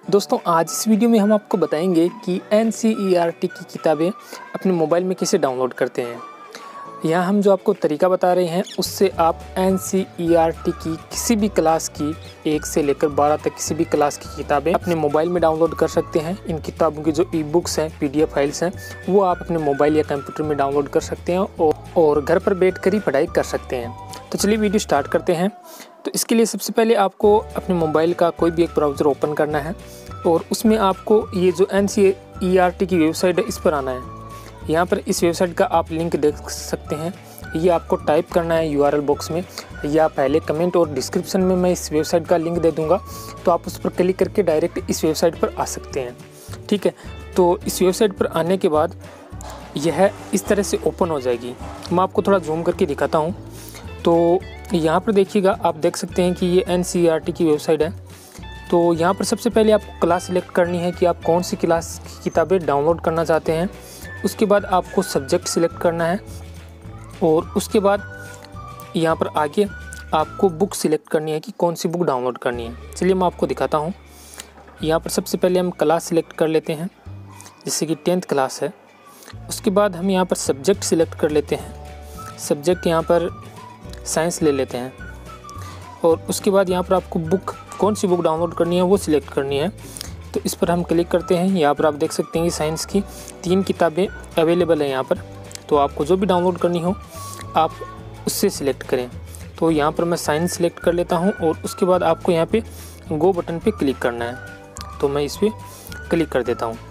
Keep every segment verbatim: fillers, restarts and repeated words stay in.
दोस्तों आज इस वीडियो में हम आपको बताएंगे कि N C E R T की किताबें अपने मोबाइल में कैसे डाउनलोड करते हैं। यहाँ हम जो आपको तरीका बता रहे हैं उससे आप N C E R T की किसी भी क्लास की एक से लेकर बारह तक किसी भी क्लास की किताबें अपने मोबाइल में डाउनलोड कर सकते हैं। इन किताबों की जो ई बुक्स हैं, पी डी एफ फाइल्स हैं, वो आप अपने मोबाइल या कंप्यूटर में डाउनलोड कर सकते हैं और, और घर पर बैठ कर ही पढ़ाई कर सकते हैं। तो चलिए वीडियो स्टार्ट करते हैं। तो इसके लिए सबसे पहले आपको अपने मोबाइल का कोई भी एक ब्राउज़र ओपन करना है और उसमें आपको ये जो N C E R T की वेबसाइट है इस पर आना है। यहाँ पर इस वेबसाइट का आप लिंक देख सकते हैं। ये आपको टाइप करना है यू आर एल बॉक्स में या पहले कमेंट और डिस्क्रिप्शन में मैं इस वेबसाइट का लिंक दे दूँगा, तो आप उस पर क्लिक करके डायरेक्ट इस वेबसाइट पर आ सकते हैं। ठीक है, तो इस वेबसाइट पर आने के बाद यह इस तरह से ओपन हो जाएगी। मैं आपको थोड़ा जूम करके दिखाता हूँ। तो यहाँ पर देखिएगा, आप देख सकते हैं कि ये N C E R T की वेबसाइट है। तो यहाँ पर सबसे पहले आपको क्लास सिलेक्ट करनी है कि आप कौन सी क्लास की किताबें डाउनलोड करना चाहते हैं। उसके बाद आपको सब्जेक्ट सिलेक्ट करना है और उसके बाद यहाँ पर आगे आपको बुक सिलेक्ट करनी है कि कौन सी बुक डाउनलोड करनी है। चलिए मैं आपको दिखाता हूँ। यहाँ पर सबसे पहले हम क्लास सिलेक्ट कर लेते हैं, जैसे कि टेंथ क्लास है। उसके बाद हम यहाँ पर सब्जेक्ट सिलेक्ट कर लेते हैं। सब्जेक्ट यहाँ पर साइंस ले लेते हैं और उसके बाद यहाँ पर आपको बुक कौन सी बुक डाउनलोड करनी है वो सिलेक्ट करनी है। तो इस पर हम क्लिक करते हैं। यहाँ पर आप देख सकते हैं कि साइंस की तीन किताबें अवेलेबल हैं यहाँ पर। तो आपको जो भी डाउनलोड करनी हो आप उससे सिलेक्ट करें। तो यहाँ पर मैं साइंस सिलेक्ट कर लेता हूँ और उसके बाद आपको यहाँ पे गो बटन पे क्लिक करना है। तो मैं इस पर क्लिक कर देता हूँ।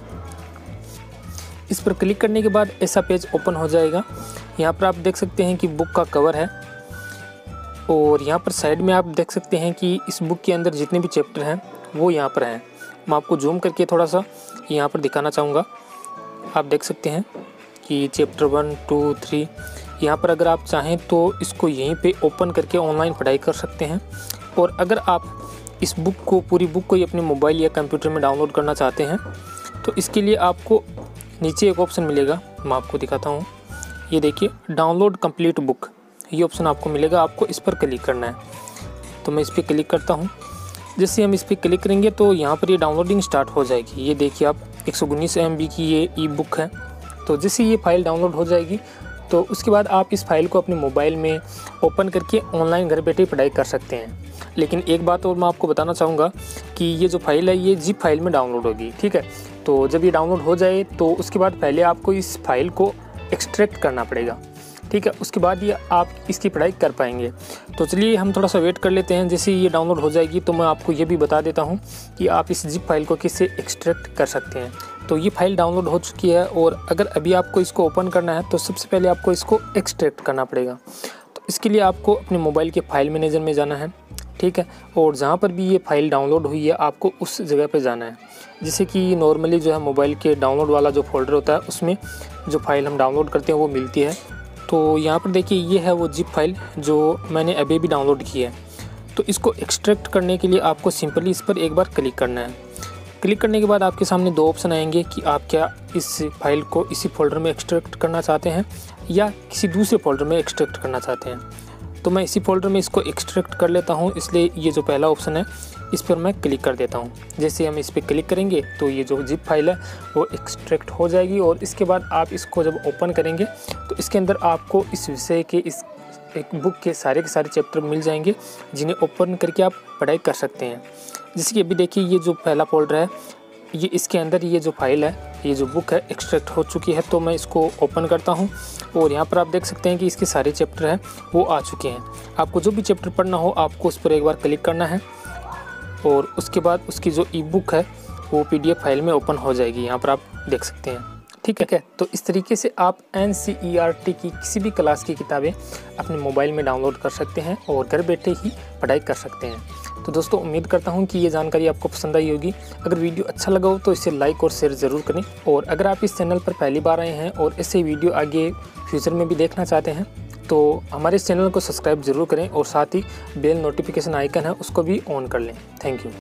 इस पर क्लिक करने के बाद ऐसा पेज ओपन हो जाएगा। यहाँ पर आप देख सकते हैं कि बुक का कवर है और यहाँ पर साइड में आप देख सकते हैं कि इस बुक के अंदर जितने भी चैप्टर हैं वो यहाँ पर हैं। मैं आपको जूम करके थोड़ा सा यहाँ पर दिखाना चाहूँगा। आप देख सकते हैं कि चैप्टर वन टू थ्री यहाँ पर अगर आप चाहें तो इसको यहीं पे ओपन करके ऑनलाइन पढ़ाई कर सकते हैं। और अगर आप इस बुक को पूरी बुक को ही अपने मोबाइल या कंप्यूटर में डाउनलोड करना चाहते हैं तो इसके लिए आपको नीचे एक ऑप्शन मिलेगा। मैं आपको दिखाता हूँ। ये देखिए, डाउनलोड कंप्लीट बुक, ये ऑप्शन आपको मिलेगा। आपको इस पर क्लिक करना है। तो मैं इस पर क्लिक करता हूँ। जैसे हम इस पर क्लिक करेंगे तो यहाँ पर ये डाउनलोडिंग स्टार्ट हो जाएगी। ये देखिए, आप एक सौ उन्नीस एम बी की ये ई बुक है। तो जैसे ये फ़ाइल डाउनलोड हो जाएगी तो उसके बाद आप इस फाइल को अपने मोबाइल में ओपन करके ऑनलाइन घर बैठे पढ़ाई कर सकते हैं। लेकिन एक बात और मैं आपको बताना चाहूँगा कि ये जो फाइल है ये जिप फाइल में डाउनलोड होगी। ठीक है, तो जब ये डाउनलोड हो जाए तो उसके बाद पहले आपको इस फाइल को एक्सट्रैक्ट करना पड़ेगा। ठीक है, उसके बाद ये आप इसकी पढ़ाई कर पाएंगे। तो चलिए हम थोड़ा सा वेट कर लेते हैं। जैसे ये डाउनलोड हो जाएगी तो मैं आपको ये भी बता देता हूँ कि आप इस जिप फाइल को किससे एक्सट्रैक्ट कर सकते हैं। तो ये फाइल डाउनलोड हो चुकी है और अगर अभी आपको इसको ओपन करना है तो सबसे पहले आपको इसको एक्सट्रैक्ट करना पड़ेगा। तो इसके लिए आपको अपने मोबाइल के फाइल मैनेजर में जाना है। ठीक है, और जहाँ पर भी ये फ़ाइल डाउनलोड हुई है आपको उस जगह पे जाना है। जैसे कि नॉर्मली जो है मोबाइल के डाउनलोड वाला जो फोल्डर होता है उसमें जो फ़ाइल हम डाउनलोड करते हैं वो मिलती है। तो यहाँ पर देखिए, ये है वो जिप फाइल जो मैंने अभी भी डाउनलोड की है। तो इसको एक्सट्रैक्ट करने के लिए आपको सिंपली इस पर एक बार क्लिक करना है। क्लिक करने के बाद आपके सामने दो ऑप्शन आएंगे कि आप क्या इस फाइल को इसी फोल्डर में एक्सट्रैक्ट करना चाहते हैं या किसी दूसरे फोल्डर में एक्सट्रैक्ट करना चाहते हैं। तो मैं इसी फोल्डर में इसको एक्सट्रैक्ट कर लेता हूँ, इसलिए ये जो पहला ऑप्शन है इस पर मैं क्लिक कर देता हूँ। जैसे हम इस पर क्लिक करेंगे तो ये जो जिप फाइल है वो एक्सट्रैक्ट हो जाएगी और इसके बाद आप इसको जब ओपन करेंगे तो इसके अंदर आपको इस विषय के इस एक बुक के सारे के सारे चैप्टर मिल जाएंगे जिन्हें ओपन करके आप पढ़ाई कर सकते हैं। जैसे कि अभी देखिए, ये जो पहला फोल्डर है ये इसके अंदर ये जो फाइल है, ये जो बुक है एक्सट्रैक्ट हो चुकी है। तो मैं इसको ओपन करता हूँ और यहाँ पर आप देख सकते हैं कि इसके सारे चैप्टर हैं वो आ चुके हैं। आपको जो भी चैप्टर पढ़ना हो आपको उस पर एक बार क्लिक करना है और उसके बाद उसकी जो ई बुक है वो पी डी एफ फाइल में ओपन हो जाएगी। यहाँ पर आप देख सकते हैं। ठीक है, तो इस तरीके से आप N C E R T की किसी भी क्लास की किताबें अपने मोबाइल में डाउनलोड कर सकते हैं और घर बैठे ही पढ़ाई कर सकते हैं। तो दोस्तों, उम्मीद करता हूं कि ये जानकारी आपको पसंद आई होगी। अगर वीडियो अच्छा लगा हो तो इसे लाइक और शेयर ज़रूर करें। और अगर आप इस चैनल पर पहली बार आए हैं और ऐसे वीडियो आगे फ्यूचर में भी देखना चाहते हैं तो हमारे इस चैनल को सब्सक्राइब ज़रूर करें और साथ ही बेल नोटिफिकेशन आइकन है उसको भी ऑन कर लें। Thank you.